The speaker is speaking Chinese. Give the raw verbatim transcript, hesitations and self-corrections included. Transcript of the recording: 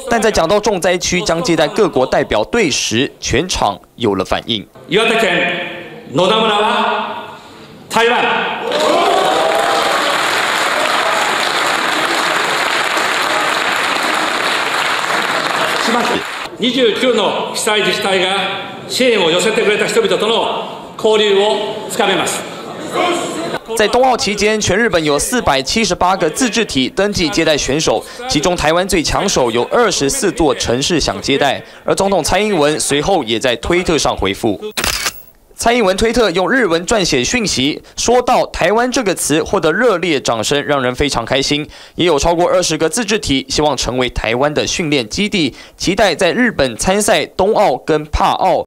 但在讲到重灾区将接待各国代表队时，全场有了反应。 岩手県野田村は台湾。します。にじゅうきゅうの被災自治体が支援を寄せてくれた人々との交流を深めます。 在冬奥期间，全日本有四百七十八个自治体登记接待选手，其中台湾最抢手，有二十四座城市想接待。而总统蔡英文随后也在推特上回复。蔡英文推特用日文撰写讯息，说到“台湾”这个词获得热烈掌声，让人非常开心。也有超过二十个自治体希望成为台湾的训练基地，期待在日本参赛冬奥跟帕奥。